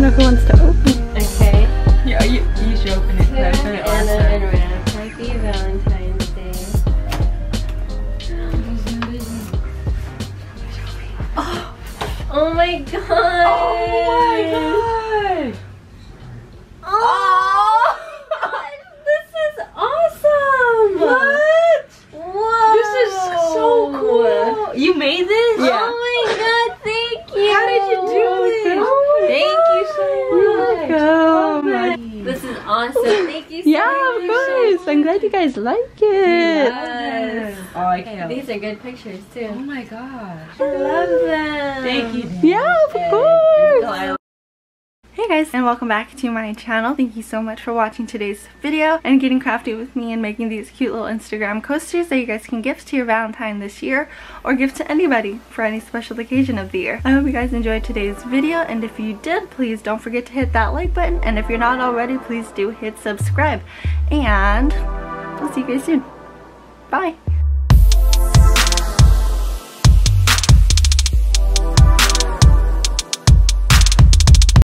who wants to open. Okay. Yeah, you should open it. Anna and Rana. Happy Valentine's Day. Oh my god! Oh my god! Oh! This is awesome! What? Whoa! This is so cool. You made this? Yeah. Oh my god, thank you! How did you do this? Oh, thank you so much! Welcome. This is awesome. Thank you so Yeah, much. of course. I'm glad you guys like it. Yes. Oh, I can't. These are good pictures too. Oh my gosh. I love them. Thank you. Yeah, of course. Hey guys, and welcome back to my channel. Thank you so much for watching today's video and getting crafty with me and making these cute little Instagram coasters that you guys can gift to your Valentine this year or gift to anybody for any special occasion of the year. I hope you guys enjoyed today's video, and if you did, please don't forget to hit that like button, and if you're not already, please do hit subscribe. And I'll see you guys soon. Bye!